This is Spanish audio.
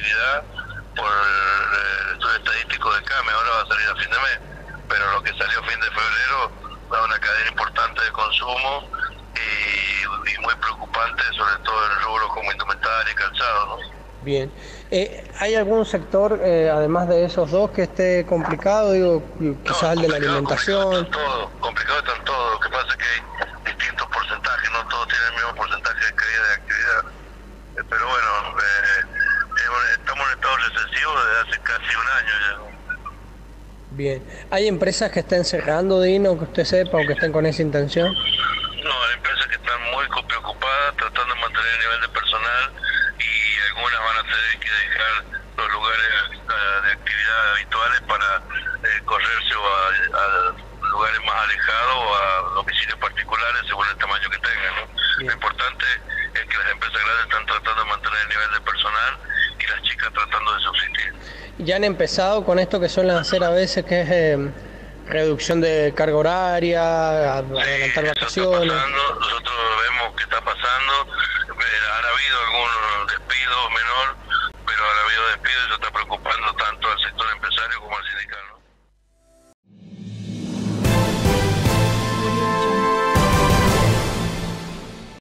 actividad por el estudio estadístico de CAME. Ahora va a salir a fin de mes, pero lo que salió a fin de febrero da una cadena importante de consumo y muy preocupante, sobre todo en rubros como indumentaria y calzado, ¿no? Bien. ¿Hay algún sector, además de esos dos, que esté complicado? Digo, No, quizás el de la complicado alimentación. están todos, complicado están todos. Lo que pasa es que hay distintos porcentajes, no todos tienen el mismo porcentaje de caída de actividad. Pero bueno, estamos en estado recesivo desde hace casi un año ya. Bien. ¿Hay empresas que estén cerrando, Dino, que usted sepa, o que estén con esa intención? No, hay empresas que están muy preocupadas tratando de mantener el nivel de personal y algunas van a tener que dejar los lugares de actividad habituales para correrse a lugares más alejados o a domicilios particulares según el tamaño que tengan, ¿no? Lo Bien. importante es que las empresas grandes están tratando de mantener el nivel de personal y las chicas tratando de subsistir. Ya han empezado con esto que suelen hacer a veces, que es reducción de carga horaria, adelantar Eso está vacaciones. pasando, nosotros vemos que está pasando, han habido algún despido menor, pero han habido despidos y eso está preocupante.